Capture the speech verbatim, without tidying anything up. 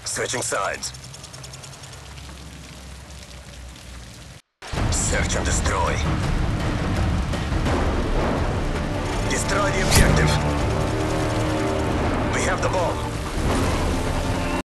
Switching sides. Search and destroy. Destroy the objective. We have the bomb.